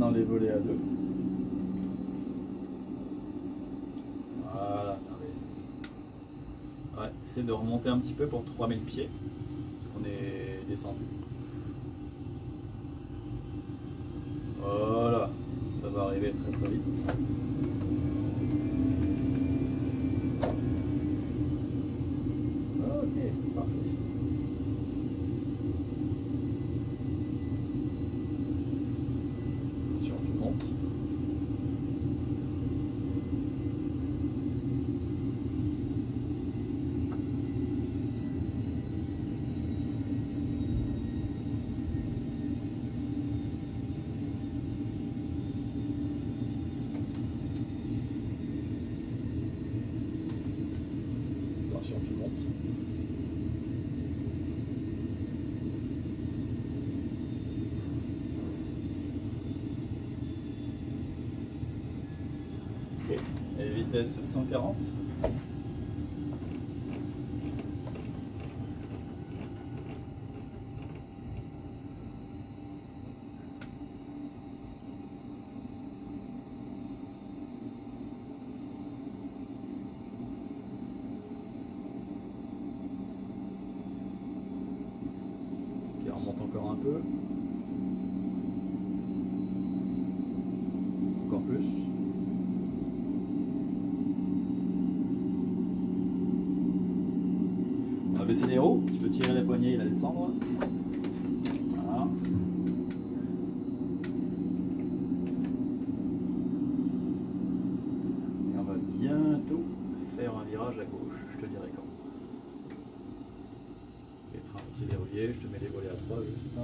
maintenant les volets à deux. Voilà. Ouais, essaie de remonter un petit peu pour 3000 pieds, parce qu'on est descendu. Voilà, ça va arriver très très vite. Ok, parfait. Attention, tu montes. Attention, tu montes. Ok, et vitesse 140. Ok, on monte encore un peu. Encore plus. On va baisser les roues, tu peux tirer les poignées et la descendre. Voilà. Et on va bientôt faire un virage à gauche, je te dirai quand. Les trains qui verrouillés, je te mets les volets à 3 juste.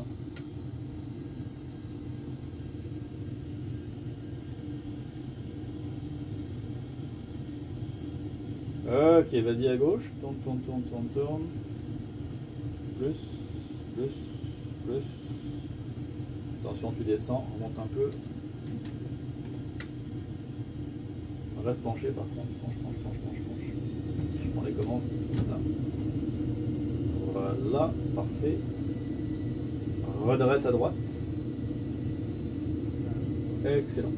Ok, vas-y à gauche, tourne, tourne, tourne, tourne, tourne. Plus, plus, plus. Attention, tu descends, remonte un peu. Reste penché par contre, penche, penche, penche, penche, penche. Je prends les commandes, là. Voilà, parfait. Redresse à droite. Excellent.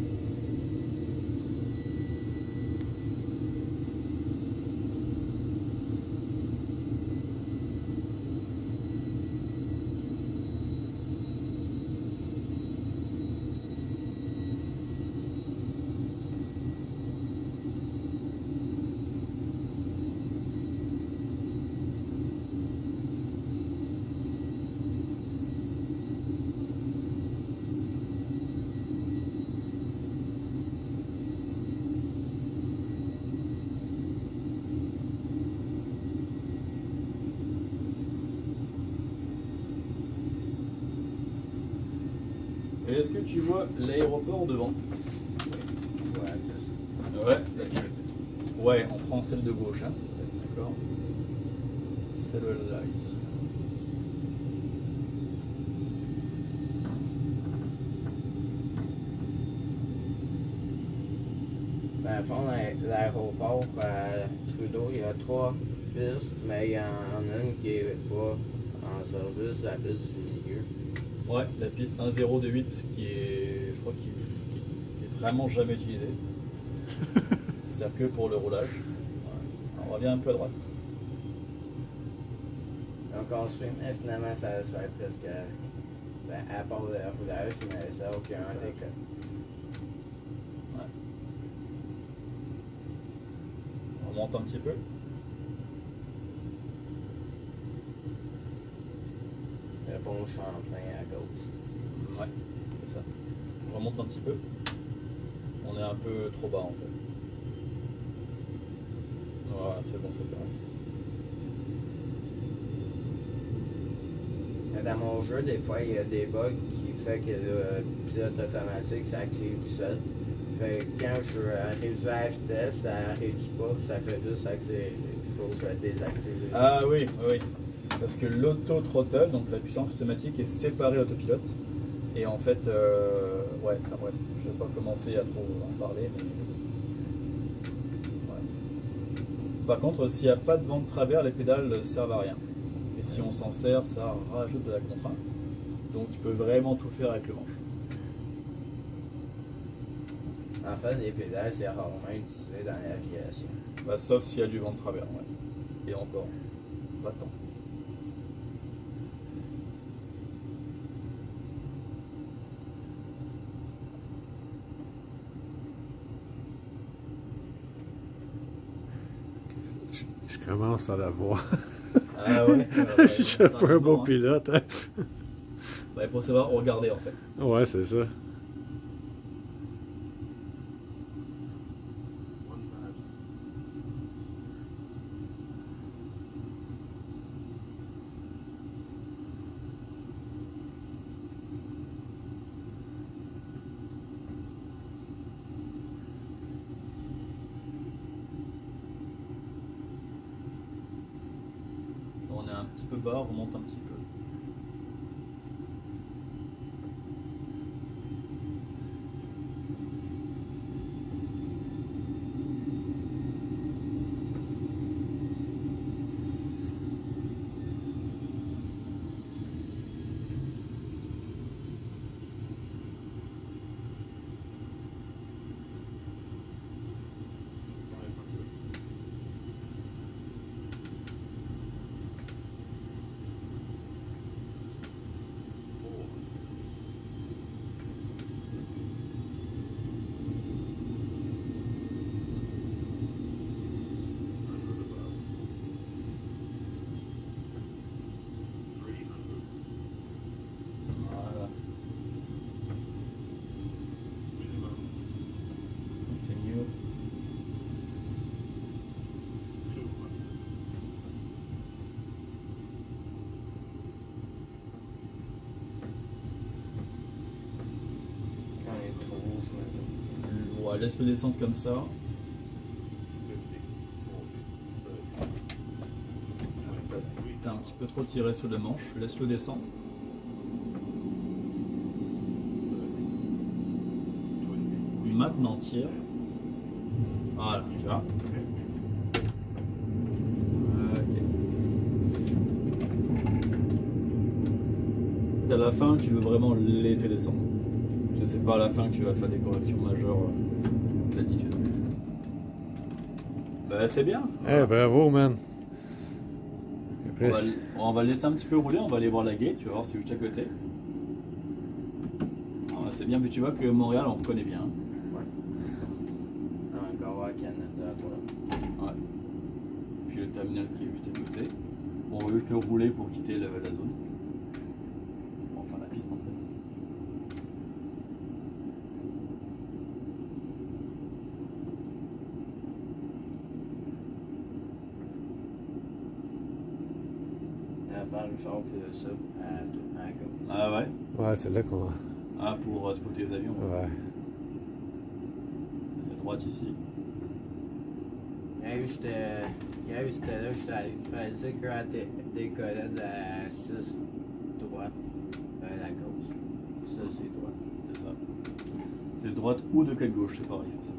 Et est-ce que tu vois l'aéroport devant? Ouais, la piste. Ouais, on prend celle de gauche, hein. D'accord. Celle-là, ici. Ben, à fond, l'aéroport Trudeau, il y a 3 pistes, mais il y en a une qui est pas en service, la piste du milieu. Ouais, la piste 1028 qui est, je crois, qui est vraiment jamais utilisée. Qui sert que pour le roulage. Ouais. On revient un peu à droite. Donc on suit, mais finalement ça sert presque à part le roulage, mais ça n'a aucun école. Ouais. On remonte un petit peu. Le bon Champlain à gauche. Ouais, c'est ça. On remonte un petit peu. On est un peu trop bas en fait. Voilà, c'est bon, c'est correct. Dans mon jeu, des fois, il y a des bugs qui fait que le pilote automatique s'active tout seul. Fait que quand je réduis la vitesse, ça réduit pas, ça fait juste accélérer. Il faut que je désactive. Ah oui, oui. Parce que l'auto-throttle, donc la puissance automatique, est séparée autopilote. Et en fait, ouais, enfin bref, je ne vais pas commencer à trop en parler. Mais... ouais. Par contre, s'il n'y a pas de vent de travers, les pédales ne servent à rien. Et si on s'en sert, ça rajoute de la contrainte. Donc tu peux vraiment tout faire avec le manche. En fait, les pédales, c'est rarement utilisé dans l'aviation. Bah, sauf s'il y a du vent de travers, ouais. Et encore, pas tant. Je commence à la voir. Ah ouais, Je suis pas un bon pilote. Hein. Bah, il faut savoir regarder en fait. Ouais, c'est ça. On est un petit peu bas, on remonte un petit peu. Voilà. Continue. Quand il est trop haut, je me Ouais, laisse-le descendre comme ça. T'as un petit peu trop tiré sur le manche, laisse-le descendre. Maintenant tire. Voilà, tu vois. Ok. À la fin, tu veux vraiment laisser descendre. Parce que c'est pas à la fin que tu vas faire des corrections majeures d'altitude. Bah c'est bien. Eh, bravo, man. On va le laisser un petit peu rouler, on va aller voir la gate, tu vas voir c'est juste à côté. Ah, c'est bien, mais tu vois que Montréal on reconnaît bien. encore à Canada, toi. Ouais. Puis le terminal qui est juste à côté. Bon, on va juste rouler pour quitter la zone. Enfin la piste en fait. Par le char puis ça, à gauche. Ah ouais. Ouais, c'est là qu'on... Ah, pour spotter les avions. Ouais. À droite ici. Hier, c'était là que j'étais allé. Je faisais que décollait de 6 droite vers la gauche. Ça, c'est droite. C'est ça. C'est droite ou de quelle gauche, c'est pareil forcément.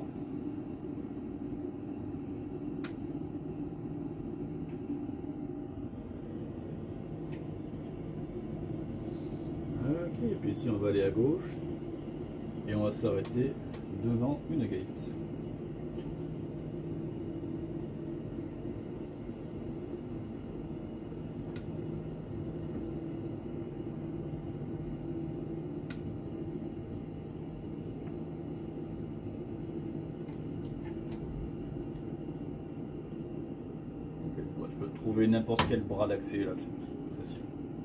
Ok, et puis ici on va aller à gauche et on va s'arrêter devant une gate. Ok, moi je peux trouver n'importe quel bras d'accès là-dessus, facile.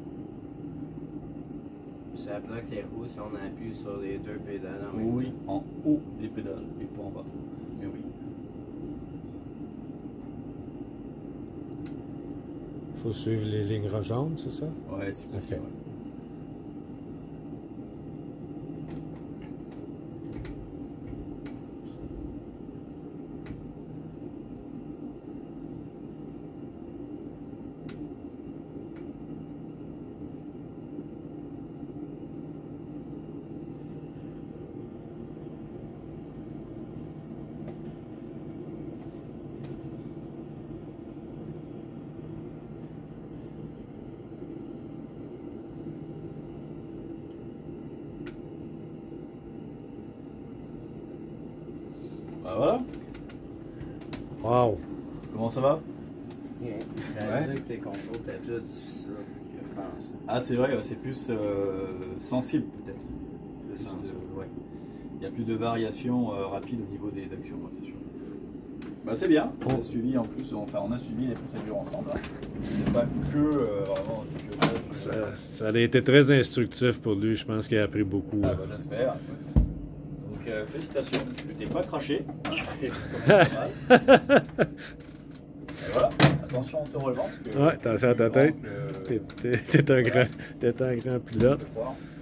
Ça bloque les roues si on appuie sur les deux pédales en même Oui, temps. en haut des pédales et pas en bas. Mais oui. Faut suivre les lignes jaunes, c'est ça? Ouais, c'est possible. Ok. Ouais. Bah voilà. Wow! Comment ça va? Bien. Je réalisais que tes contrôles étaient plus difficiles que je pensais. Ah, c'est vrai, c'est plus sensible peut-être. Plus sensible. Ouais. Il y a plus de variations rapides au niveau des actions, ouais, c'est sûr. Bah, c'est bien, on a suivi en plus, enfin on a suivi les procédures ensemble. Hein. C'est pas que vraiment du pilotage. Ça a été très instructif pour lui. Je pense qu'il a appris beaucoup. Ah Là. bah j'espère. Donc félicitations, tu t'es pas craché. C'est quand même pas mal. Et voilà, attention en te relevant. Parce que Ouais, attention à ta tête. que- T'es un grand pilote. je crois.